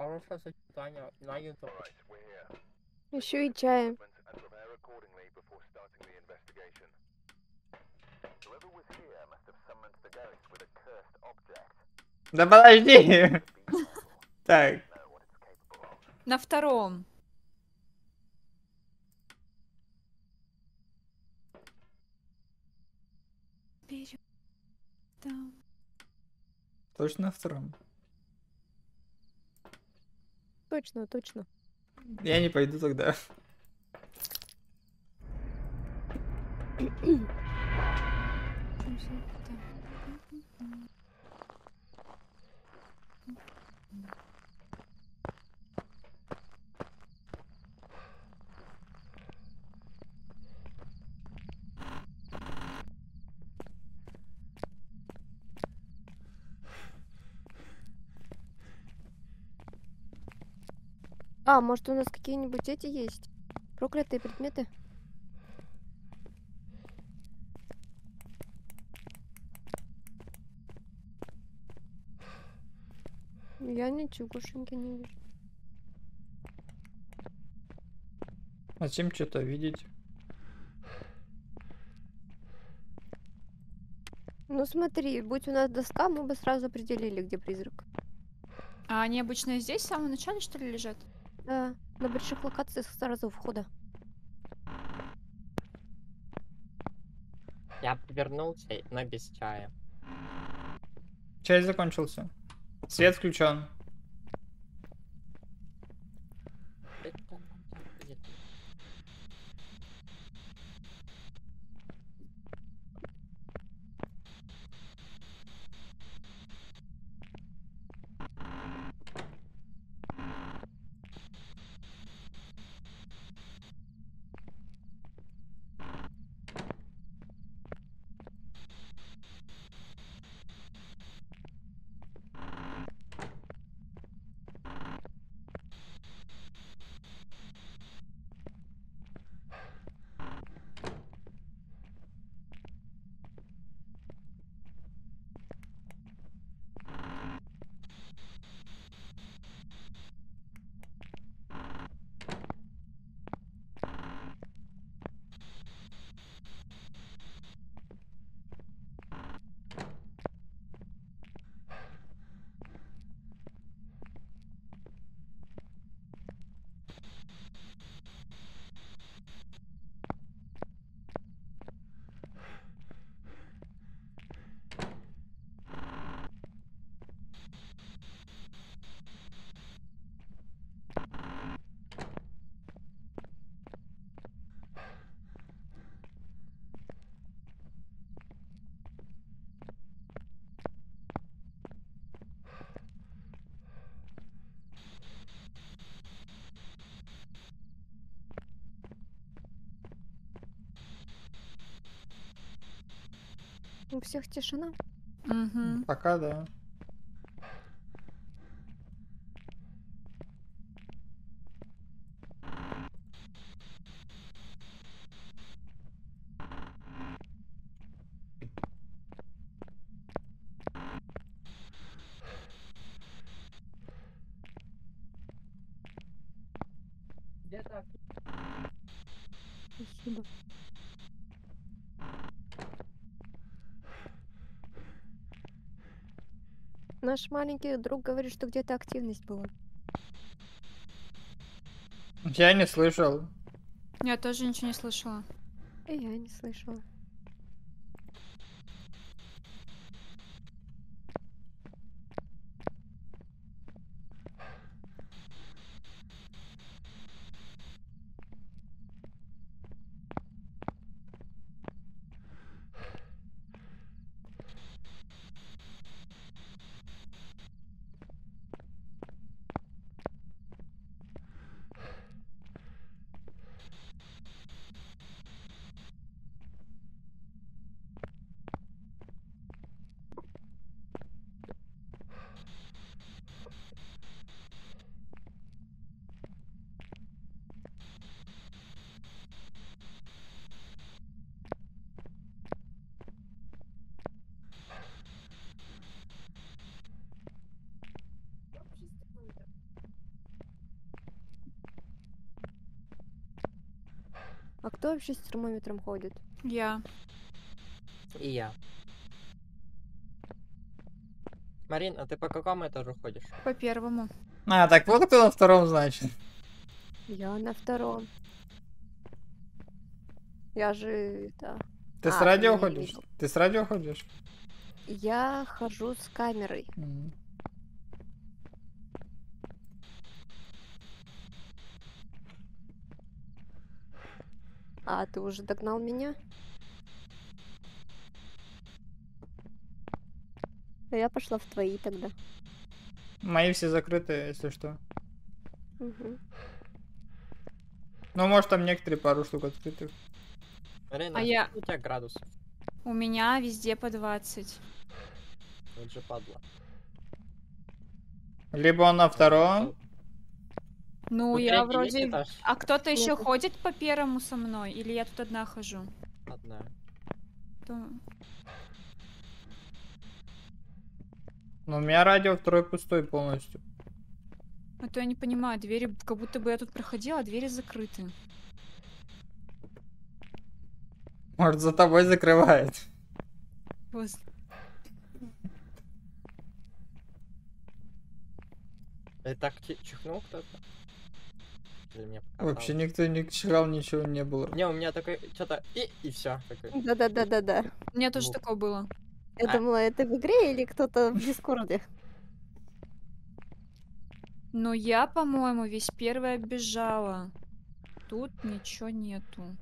Еще и чая. Да подожди! Так. На втором. Вперед. Там. Точно на втором? Точно, точно. Я не пойду тогда. А, может у нас какие-нибудь эти есть? Проклятые предметы? Я ничегошеньки не вижу. Зачем что-то видеть? Ну смотри, будь у нас доска, мы бы сразу определили, где призрак. А они обычно здесь в самом начале, что ли, лежат? Да, на больших локациях сразу у входа. Я вернулся, но без чая. Чай закончился. Свет включен. У всех тишина. Угу. Пока да. Спасибо. Наш маленький друг говорит, что где-то активность была. Я не слышал. Я тоже ничего не слышала. И я не слышала. А кто вообще с термометром ходит? Я. И я. Марин, а ты по какому этажу ходишь? По первому. А, так вот кто на втором, значит. Я на втором. Я же это... Ты с ты радио меня не ходишь? видел. Ты с радио ходишь? Я хожу с камерой. М. А ты уже догнал меня? А я пошла в твои тогда. Мои все закрыты, если что. Мгм. Ну, может, там некоторые пару штук открытых. Марин, А я- сколько у тебя градусов? У меня везде по 20. Вот же падла. Либо он на втором. Ну, Тут я третий есть вроде... этаж? А кто-то еще Нету. ходит по первому со мной? Или я тут одна хожу? Одна. То- Но у меня радио второй пустой полностью. А то я не понимаю, двери... Как будто бы я тут проходила, а двери закрыты. Может, за тобой закрывает. Воз- И так чихнул кто-то? Или мне Вообще показалось? никто не чихал, ничего не было. Не, у меня такой, что-то и все. Такой. Да-да-да-да-да. У меня тоже Ну. такое было. Я А. думала, это в игре или кто-то в Дискорде. Но я, по-моему, весь первый оббежала. Тут ничего нету.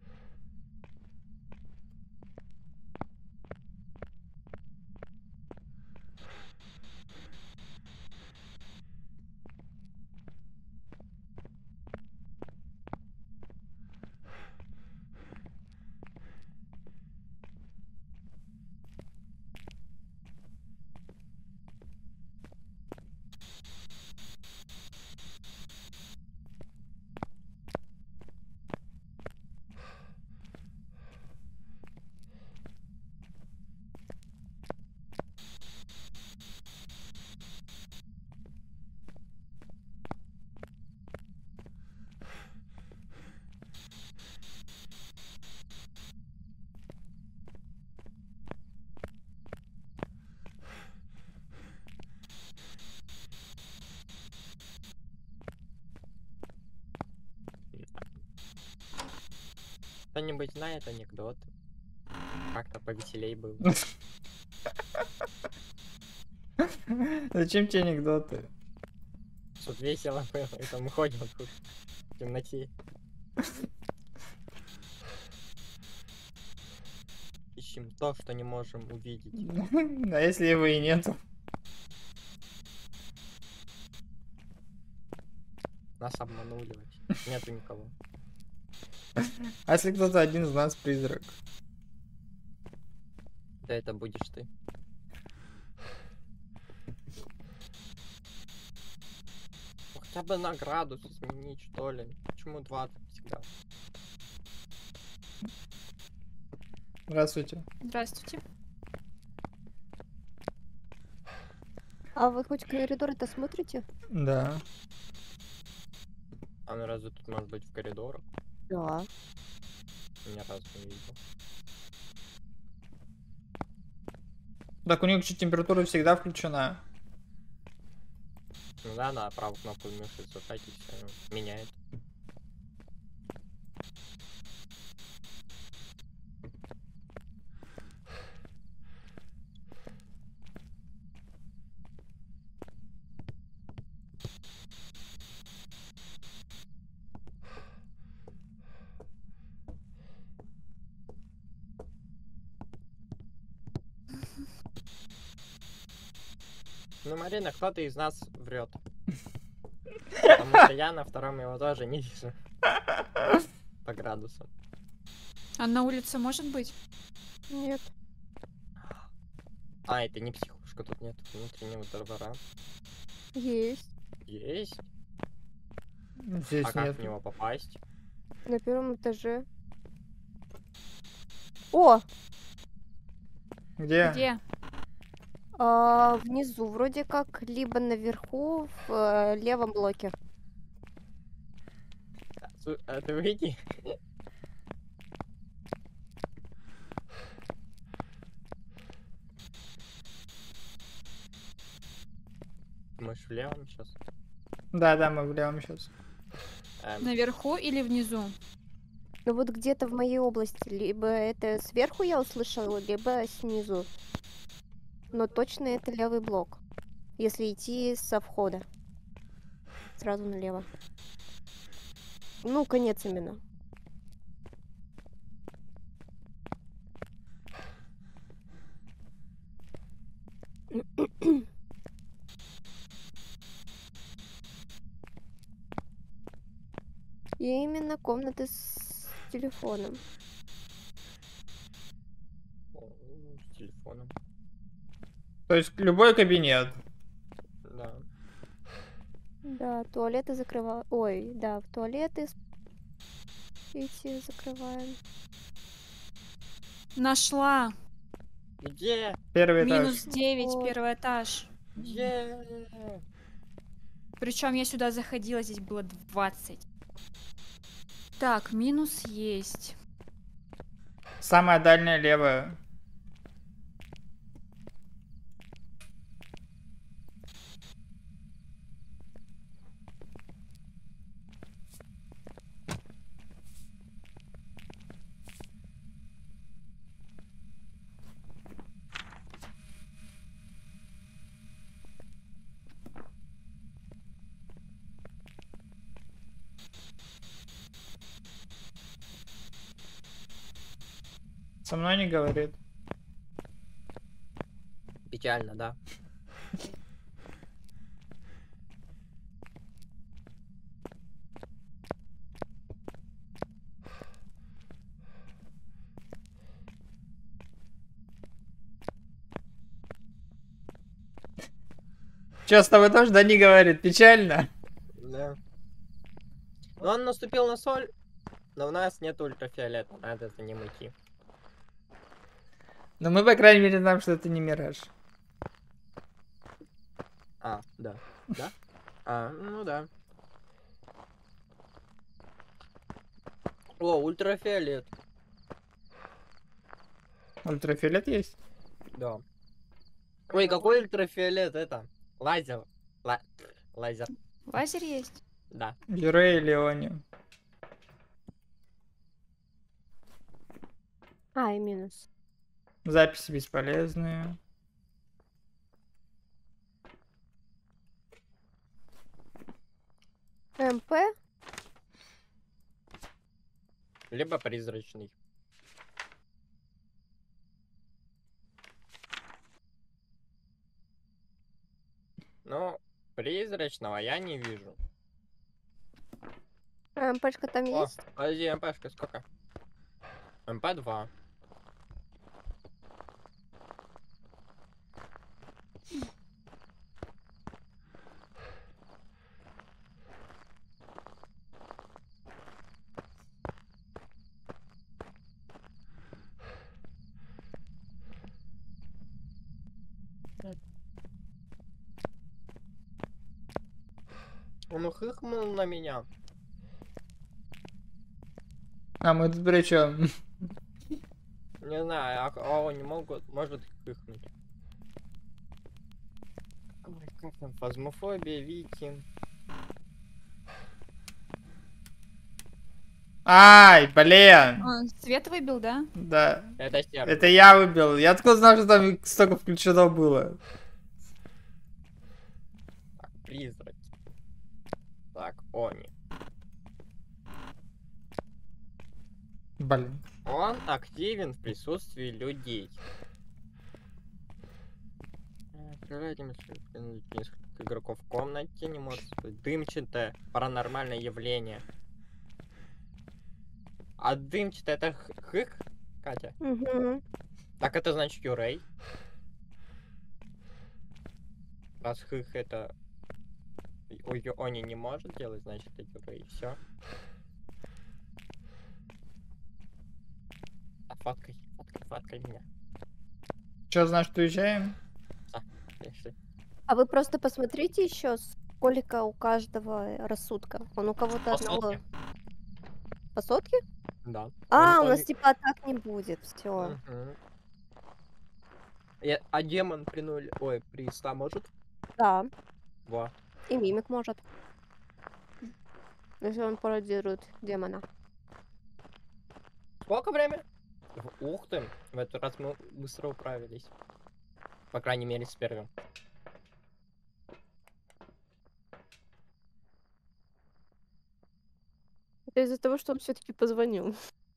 Кто-нибудь знает анекдот? Как-то повеселей было. Зачем тебе анекдоты? Чтоб весело было, это мы ходим тут в темноте. Ищем то, что не можем увидеть. А если его и нету? Нас обманули вообще. Нету никого. А если кто-то один из нас призрак? Да это будешь ты. Ну, хотя бы на градус изменить, что ли. Почему 20 всегда? Здравствуйте. Здравствуйте. А вы хоть коридоры-то смотрите? Да. А ну разве тут может быть в коридорах? Да. Ни разу не видел. Так у них же температура всегда включена. Ну да, на правую кнопку мыши зажать и все меняет. Ну, Марина, кто-то из нас врет. Потому что я на втором его тоже не вижу. По градусам. А на улице может быть? Нет. А, это не психушка, тут нет внутреннего двора. Есть. Есть? Здесь А как нет. в него попасть? На первом этаже. О! Где? Где? Внизу вроде как, либо наверху в левом блоке. А ты выйди. Мы ж в левом сейчас. Да, мы в левом сейчас. Наверху или внизу? Ну вот где-то в моей области. Либо это сверху я услышала, либо снизу. Но точно это левый блок. Если идти со входа. Сразу налево. Ну, конец именно. И именно комнаты с телефоном. С телефоном. То есть любой кабинет. Да. Да, туалеты закрываю. Ой, да, в туалеты эти закрываем. Нашла. Где? Первый Минус этаж. 9, Вот. первый этаж. Где? Причем я сюда заходила, здесь было 20. Так, минус есть. Самая дальняя левая. Со мной не говорит. Печально, да. Че, с тобой тоже да не говорит? Печально? Да. Но он наступил на соль, но у нас нет ультрафиолета, надо за ним идти. Но мы, по крайней мере, знаем, что это не мираж. А, да. Да? А, ну да. О, ультрафиолет. Ультрафиолет есть? Да. Ой, какой ультрафиолет это? Лазер. Лазер. Лазер есть. Да. Юрей и Леони. А, и минус. Записи бесполезные. МП? Либо призрачный. Но призрачного я не вижу. МПшка там О, есть? подожди, МПшка сколько? МП2. Он ухыхнул на меня. А мы тут при чем? Не знаю, они могут, может хыхнуть. Ой, как там, фазмофобия, Вики. Ай, блин! Свет выбил, да? Да. Это серый. Это я выбил. Я откуда знал, что там столько включено было? Так, призрак. Так, они. Блин. Он активен в присутствии людей. Открывайте несколько игроков в комнате, не может быть. Дымчатое паранормальное явление. А дымчатое это хых, Катя? Угу. Так это значит Юрей. Раз хых это... Они не может делать, значит это Юрей. Все. Фоткай меня. Че, значит, уезжаем? Пиши. А вы просто посмотрите еще, сколько у каждого рассудка. Он у кого-то По одного. сотке. По сотке? Да. А, Он- у нас он- типа атак не будет. Все. Мгм. А демон при нуле... Ой, при 100 может? Да. Во. И мимик может. Если он пародирует демона. Сколько время? Ух ты, в этот раз мы быстро управились. По крайней мере, с первым. Это из-за того, что он все-таки позвонил.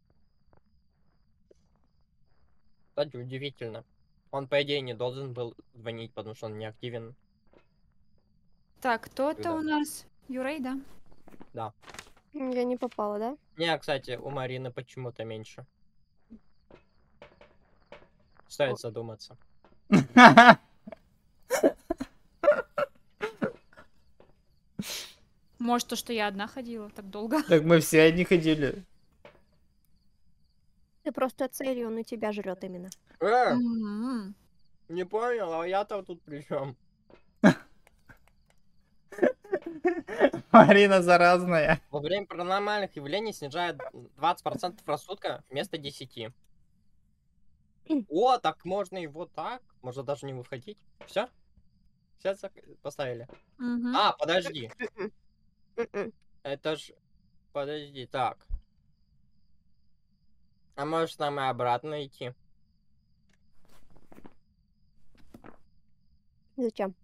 Кстати, удивительно. Он, по идее, не должен был звонить, потому что он не активен. Так, кто это Когда? у нас? Юрей, да? Да. Я не попала, да? Не, кстати, у Марины почему-то меньше. Стоит задуматься. Может, то, что я одна ходила так долго? Так мы все одни ходили. Ты просто цель, он и тебя жрет именно. М. Не понял, а я-то тут при чем? Марина заразная. Во время паранормальных явлений снижает 20% рассудка вместо 10. О, так можно и вот так. Можно даже не выходить. Все? Все поставили. Мгм. А, подожди. Мгм. Это ж... Подожди, так. А может нам и обратно идти? Зачем?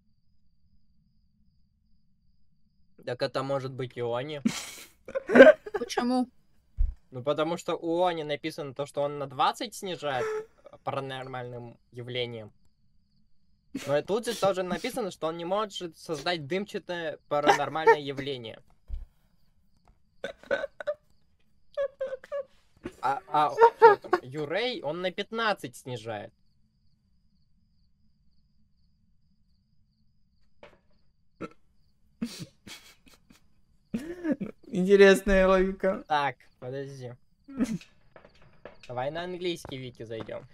Так это может быть Иони. Почему? Ну потому что у Иони написано то, что он на 20 снижает паранормальным явлением. Но и тут же тоже написано, что он не может создать дымчатое паранормальное явление. Что там? Юрей, он на 15 снижает. Интересная логика. Так, подожди. Давай на английский Вики зайдем.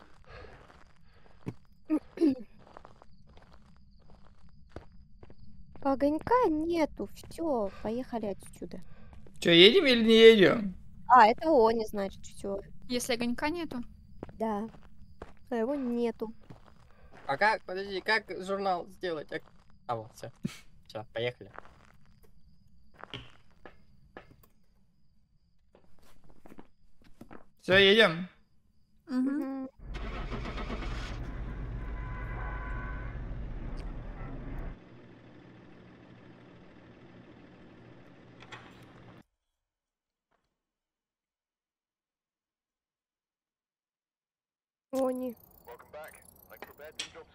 Огонька нету. Все, поехали отсюда. Че, едем или не едем? А, это Они, значит, все. Если огонька нету? Да. А его нету. А как, подожди, как журнал сделать? А вот, все. Все, поехали. Все, едем. Мгм. Мгм. Они.